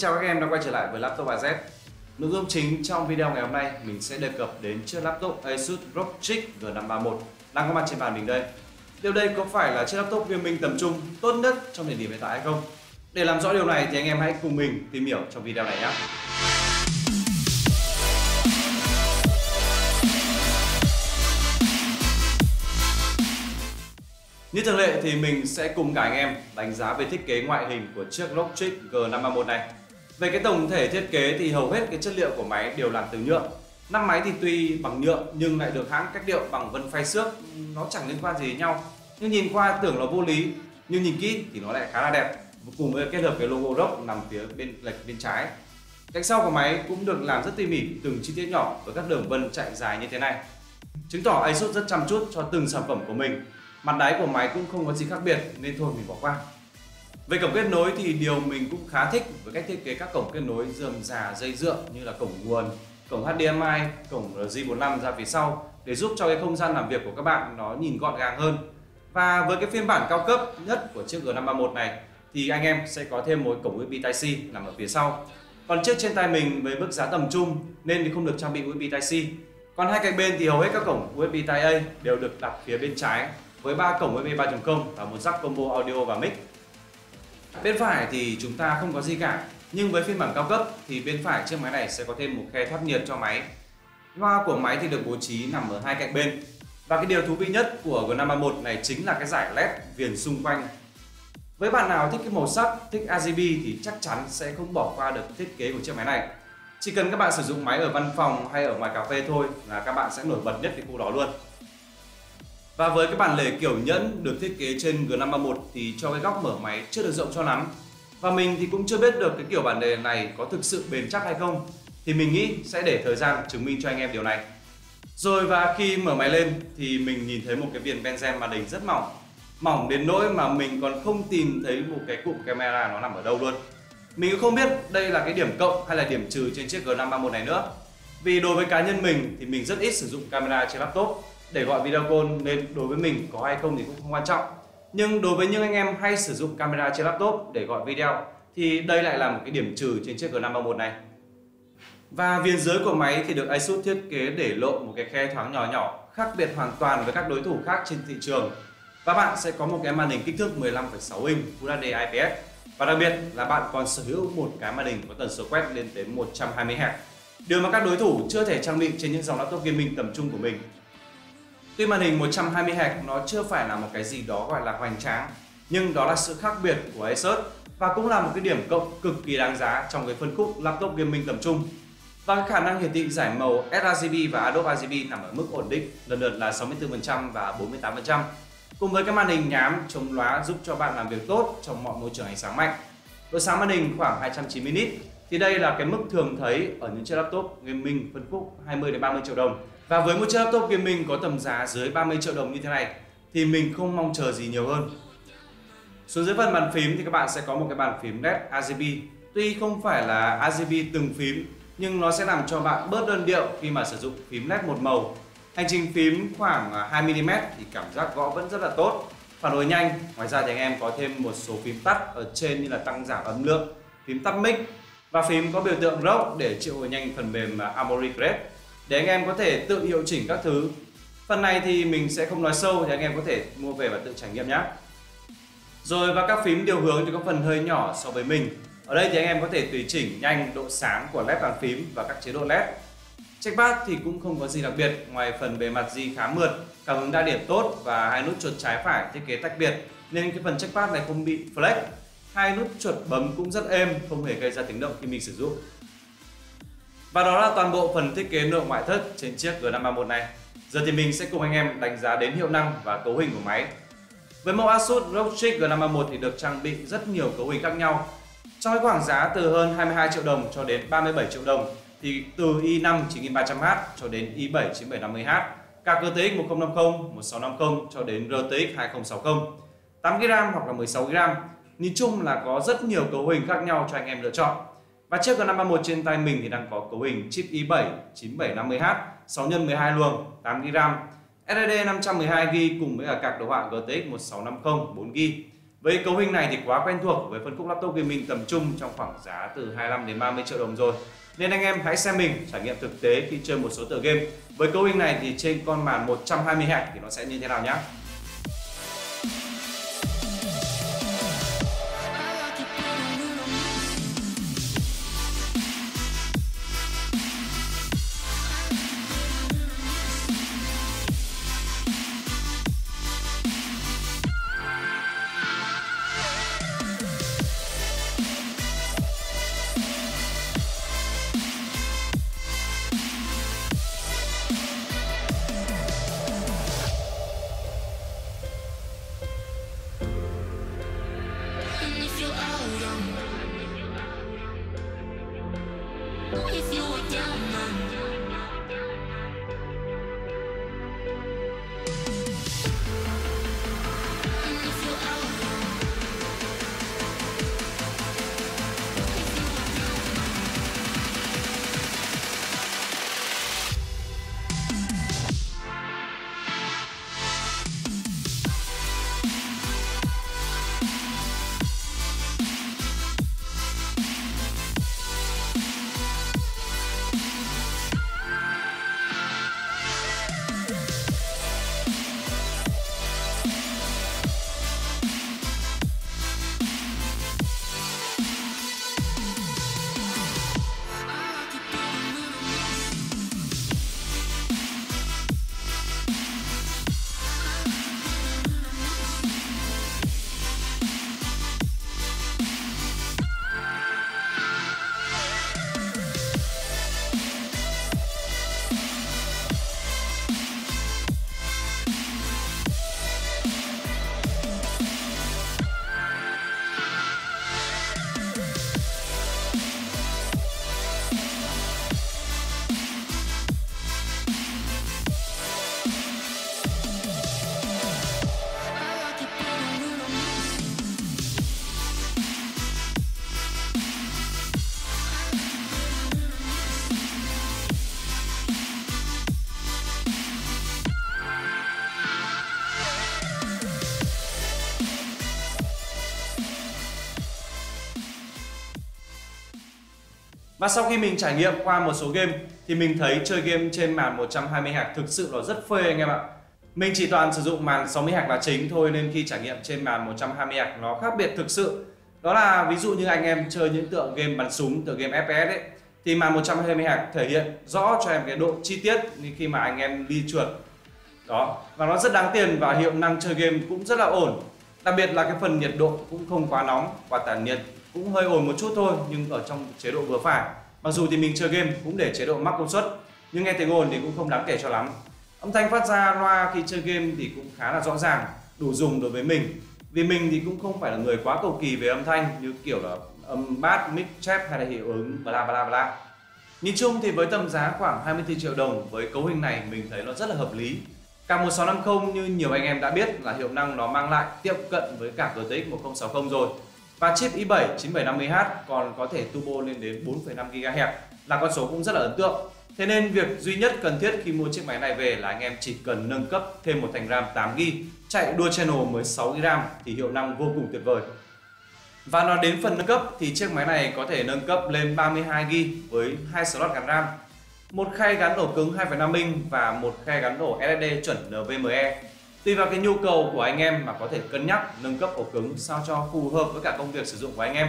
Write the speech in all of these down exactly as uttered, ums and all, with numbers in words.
chào các em đã quay trở lại với laptop a zét. Nội dung chính trong video ngày hôm nay mình sẽ đề cập đến chiếc laptop Asus ROG Strix G năm ba mốt đang có mặt trên bàn mình đây. Điều đây có phải là chiếc laptop gaming tầm trung tốt nhất trong thời điểm hiện tại hay không? Để làm rõ điều này thì anh em hãy cùng mình tìm hiểu trong video này nhé. Như thường lệ thì mình sẽ cùng cả anh em đánh giá về thiết kế ngoại hình của chiếc ROG Strix G năm ba mốt này. Về cái tổng thể thiết kế thì hầu hết cái chất liệu của máy đều làm từ nhựa. Nắp máy thì tuy bằng nhựa nhưng lại được hãng cách điệu bằng vân phay xước, nó chẳng liên quan gì đến nhau. Nhưng nhìn qua tưởng là vô lý, nhưng nhìn kỹ thì nó lại khá là đẹp. Cùng với kết hợp cái logo ROG nằm phía bên lệch bên trái. Cạnh sau của máy cũng được làm rất tỉ mỉ, từng chi tiết nhỏ với các đường vân chạy dài như thế này. Chứng tỏ Asus rất chăm chút cho từng sản phẩm của mình. Mặt đáy của máy cũng không có gì khác biệt nên thôi mình bỏ qua. Về cổng kết nối thì điều mình cũng khá thích với cách thiết kế các cổng kết nối rườm rà dây dựa như là cổng nguồn, cổng hát đê em i, cổng R J bốn lăm ra phía sau để giúp cho cái không gian làm việc của các bạn nó nhìn gọn gàng hơn. Và với cái phiên bản cao cấp nhất của chiếc G năm ba mốt này thì anh em sẽ có thêm một cổng u ét bê Type-C nằm ở phía sau. Còn chiếc trên tay mình với mức giá tầm trung nên thì không được trang bị u ét bê Type-C. Còn hai cạnh bên thì hầu hết các cổng u ét bê Type-A đều được đặt phía bên trái với ba cổng u ét bê ba chấm không và một jack combo audio và mic. Bên phải thì chúng ta không có gì cả, nhưng với phiên bản cao cấp thì bên phải chiếc máy này sẽ có thêm một khe thoát nhiệt cho máy. Loa của máy thì được bố trí nằm ở hai cạnh bên. Và cái điều thú vị nhất của G năm ba mốt này chính là cái dải led viền xung quanh. Với bạn nào thích cái màu sắc, thích R G B thì chắc chắn sẽ không bỏ qua được thiết kế của chiếc máy này. Chỉ cần các bạn sử dụng máy ở văn phòng hay ở ngoài cà phê thôi là các bạn sẽ nổi bật nhất cái khu đó luôn. Và với cái bản lề kiểu nhẫn được thiết kế trên G năm ba mốt thì cho cái góc mở máy chưa được rộng cho lắm. Và mình thì cũng chưa biết được cái kiểu bản lề này có thực sự bền chắc hay không. Thì mình nghĩ sẽ để thời gian chứng minh cho anh em điều này. Rồi và khi mở máy lên thì mình nhìn thấy một cái viền benzen màn hình rất mỏng. Mỏng đến nỗi mà mình còn không tìm thấy một cái cụm camera nó nằm ở đâu luôn. Mình cũng không biết đây là cái điểm cộng hay là điểm trừ trên chiếc G năm ba mốt này nữa. Vì đối với cá nhân mình thì mình rất ít sử dụng camera trên laptop để gọi video call nên đối với mình có hay không thì cũng không quan trọng. Nhưng đối với những anh em hay sử dụng camera trên laptop để gọi video thì đây lại là một cái điểm trừ trên chiếc G năm ba mốt này. Và viền dưới của máy thì được Asus thiết kế để lộ một cái khe thoáng nhỏ nhỏ, khác biệt hoàn toàn với các đối thủ khác trên thị trường. Và bạn sẽ có một cái màn hình kích thước mười lăm phẩy sáu inch Full hát đê I P S. Và đặc biệt là bạn còn sở hữu một cái màn hình có tần số quét lên tới một trăm hai mươi héc. Điều mà các đối thủ chưa thể trang bị trên những dòng laptop gaming tầm trung của mình. Tuy màn hình một trăm hai mươi héc nó chưa phải là một cái gì đó gọi là hoành tráng, nhưng đó là sự khác biệt của Asus và cũng là một cái điểm cộng cực kỳ đáng giá trong cái phân khúc laptop gaming tầm trung. Và cái khả năng hiển thị giải màu sRGB và Adobe R G B nằm ở mức ổn định, lần lượt là sáu mươi tư phần trăm và bốn mươi tám phần trăm. Cùng với cái màn hình nhám chống lóa giúp cho bạn làm việc tốt trong mọi môi trường ánh sáng mạnh. Độ sáng màn hình khoảng hai trăm chín mươi nit thì đây là cái mức thường thấy ở những chiếc laptop gaming phân khúc hai mươi đến ba mươi triệu đồng. Và với một chiếc laptop gaming có tầm giá dưới ba mươi triệu đồng như thế này thì mình không mong chờ gì nhiều hơn. Xuống dưới phần bàn phím thì các bạn sẽ có một cái bàn phím led R G B. Tuy không phải là R G B từng phím nhưng nó sẽ làm cho bạn bớt đơn điệu khi mà sử dụng phím led một màu. Hành trình phím khoảng hai mi li mét thì cảm giác gõ vẫn rất là tốt, phản hồi nhanh. Ngoài ra thì anh em có thêm một số phím tắt ở trên như là tăng giảm âm lượng, phím tắt mic và phím có biểu tượng ROG để triệu hồi nhanh phần mềm Armoury Crest để anh em có thể tự hiệu chỉnh các thứ. Phần này thì mình sẽ không nói sâu thì anh em có thể mua về và tự trải nghiệm nhé. Rồi và các phím điều hướng thì có phần hơi nhỏ so với mình. Ở đây thì anh em có thể tùy chỉnh nhanh độ sáng của led bàn phím và các chế độ led. Trackpad thì cũng không có gì đặc biệt ngoài phần bề mặt di khá mượt, cảm ứng đa điểm tốt và hai nút chuột trái phải thiết kế tách biệt nên cái phần trackpad này không bị flex. Hai nút chuột bấm cũng rất êm, không hề gây ra tiếng động khi mình sử dụng. Và đó là toàn bộ phần thiết kế nội ngoại thất trên chiếc G năm ba mốt này. Giờ thì mình sẽ cùng anh em đánh giá đến hiệu năng và cấu hình của máy. Với mẫu Asus ROG Strix G năm ba mốt thì được trang bị rất nhiều cấu hình khác nhau. Trong cái khoảng giá từ hơn hai mươi hai triệu đồng cho đến ba mươi bảy triệu đồng thì từ i năm chín nghìn ba trăm H cho đến i bảy chín nghìn bảy trăm năm mươi H, cả giê tê ích một không năm không, một sáu năm không cho đến R T X hai không sáu không, tám gi ga bai hoặc là mười sáu gi ga bai. Nhìn chung là có rất nhiều cấu hình khác nhau cho anh em lựa chọn. Và chiếc G năm ba mốt trên tay mình thì đang có cấu hình chip i bảy chín bảy năm mươi H, sáu nhân mười hai luồng, tám gi ga bai, S S D năm trăm mười hai gi ga bai cùng với cả card đồ họa G T X một sáu năm không bốn gi ga bai. Với cấu hình này thì quá quen thuộc với phân khúc laptop gaming tầm trung trong khoảng giá từ hai mươi lăm đến ba mươi triệu đồng rồi. Nên anh em hãy xem mình trải nghiệm thực tế khi chơi một số tựa game. Với cấu hình này thì trên con màn một trăm hai mươi héc thì nó sẽ như thế nào nhé. If you were down, man. And if you're out, if you were down, Và sau khi mình trải nghiệm qua một số game thì mình thấy chơi game trên màn một trăm hai mươi héc thực sự là rất phê anh em ạ. Mình chỉ toàn sử dụng màn sáu mươi héc là chính thôi, nên khi trải nghiệm trên màn một trăm hai mươi héc nó khác biệt thực sự. Đó là ví dụ như anh em chơi những tựa game bắn súng, tựa game ép pê ét ấy, thì màn một trăm hai mươi héc thể hiện rõ cho em cái độ chi tiết như khi mà anh em đi trượt. Đó, và nó rất đáng tiền và hiệu năng chơi game cũng rất là ổn. Đặc biệt là cái phần nhiệt độ cũng không quá nóng, và tản nhiệt cũng hơi ồn một chút thôi, nhưng ở trong chế độ vừa phải. Mặc dù thì mình chơi game cũng để chế độ max công suất, nhưng nghe tiếng ồn thì cũng không đáng kể cho lắm. Âm thanh phát ra loa khi chơi game thì cũng khá là rõ ràng, đủ dùng đối với mình. Vì mình thì cũng không phải là người quá cầu kỳ về âm thanh như kiểu là âm bass, mic chép hay là hiệu ứng bla bla bla. Nhìn chung thì với tầm giá khoảng hai mươi tư triệu đồng với cấu hình này mình thấy nó rất là hợp lý. K một sáu năm không như nhiều anh em đã biết là hiệu năng nó mang lại tiệm cận với cả giê tê ích một không sáu không rồi. Và chip i bảy chín bảy năm mươi H còn có thể turbo lên đến bốn phẩy năm gi ga héc là con số cũng rất là ấn tượng. Thế nên việc duy nhất cần thiết khi mua chiếc máy này về là anh em chỉ cần nâng cấp thêm một thành RAM tám gi ga bai, chạy Dual Channel mới sáu gi ga bai RAM thì hiệu năng vô cùng tuyệt vời. Và nói đến phần nâng cấp thì chiếc máy này có thể nâng cấp lên ba mươi hai gi ga bai với hai slot gắn RAM, một khay gắn ổ cứng hai phẩy năm inch và một khay gắn ổ ét ét đê chuẩn en vê em e. Tùy vào cái nhu cầu của anh em mà có thể cân nhắc nâng cấp ổ cứng sao cho phù hợp với cả công việc sử dụng của anh em.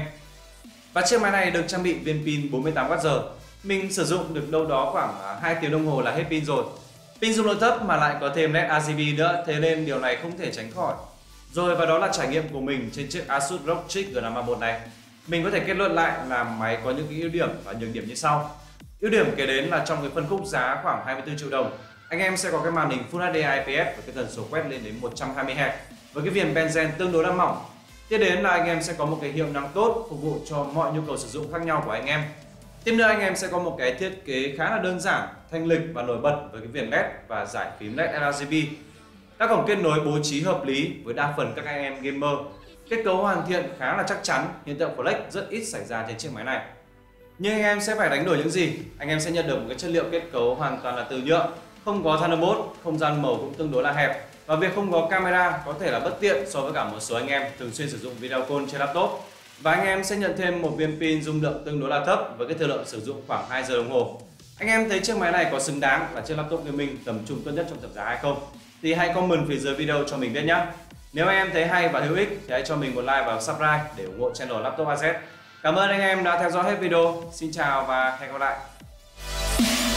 Và chiếc máy này được trang bị viên pin bốn mươi tám oát giờ. Mình sử dụng được đâu đó khoảng hai tiếng đồng hồ là hết pin rồi. Pin dung lượng thấp mà lại có thêm led rờ giê bê nữa, thế nên điều này không thể tránh khỏi. Rồi, và đó là trải nghiệm của mình trên chiếc Asus ROG Strix G năm ba mốt này. Mình có thể kết luận lại là máy có những cái ưu điểm và nhược điểm như sau. Ưu điểm kể đến là trong cái phân khúc giá khoảng hai mươi tư triệu đồng, anh em sẽ có cái màn hình Full hát đê i pê ét và cái tần số quét lên đến một trăm hai mươi héc với cái viền benzen tương đối là mỏng. Tiếp đến là anh em sẽ có một cái hiệu năng tốt phục vụ cho mọi nhu cầu sử dụng khác nhau của anh em. Tiếp nữa anh em sẽ có một cái thiết kế khá là đơn giản, thanh lịch và nổi bật với cái viền led và giải phím led rờ giê bê. Các cổng kết nối bố trí hợp lý với đa phần các anh em gamer. Kết cấu hoàn thiện khá là chắc chắn, hiện tượng flex rất ít xảy ra trên chiếc máy này. Nhưng anh em sẽ phải đánh đổi những gì? Anh em sẽ nhận được một cái chất liệu kết cấu hoàn toàn là từ nhựa. không có Thunderbolt, không gian màu cũng tương đối là hẹp và việc không có camera có thể là bất tiện so với cả một số anh em thường xuyên sử dụng video call trên laptop. Và anh em sẽ nhận thêm một viên pin dung lượng tương đối là thấp với cái thời lượng sử dụng khoảng hai giờ đồng hồ. Anh em thấy chiếc máy này có xứng đáng là chiếc laptop gaming tầm trung tốt nhất trong tầm giá hay không? Thì hãy comment phía dưới video cho mình biết nhé. Nếu anh em thấy hay và hữu ích thì hãy cho mình một like và subscribe để ủng hộ channel Laptop a zét. Cảm ơn anh em đã theo dõi hết video. Xin chào và hẹn gặp lại.